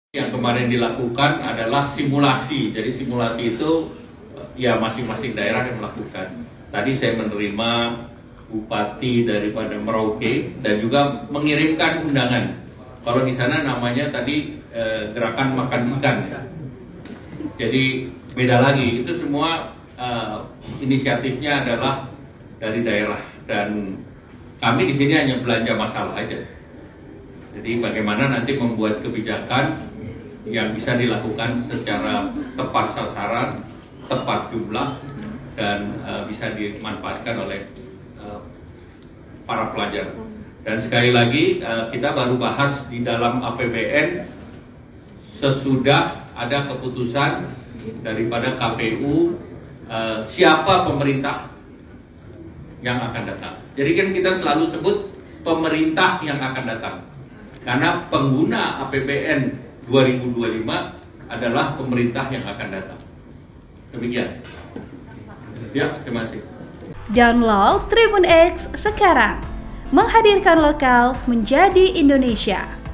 Yang kemarin dilakukan adalah simulasi. Jadi simulasi itu ya masing-masing daerah yang melakukan. Tadi saya menerima bupati daripada Merauke dan juga mengirimkan undangan. Kalau di sana namanya tadi gerakan makan ikan ya. Jadi beda lagi. Itu semua inisiatifnya adalah dari daerah dan kami di sini hanya belanja masalah aja. Jadi bagaimana nanti membuat kebijakan yang bisa dilakukan secara tepat sasaran, tepat jumlah, dan bisa dimanfaatkan oleh para pelajar. Dan sekali lagi kita baru bahas di dalam APBN sesudah ada keputusan daripada KPU siapa pemerintah yang akan datang. Jadi kan kita selalu sebut pemerintah yang akan datang. Karena pengguna APBN 2025 adalah pemerintah yang akan datang. Demikian. Ya, terima kasih. Download Tribun X sekarang. Menghadirkan lokal menjadi Indonesia.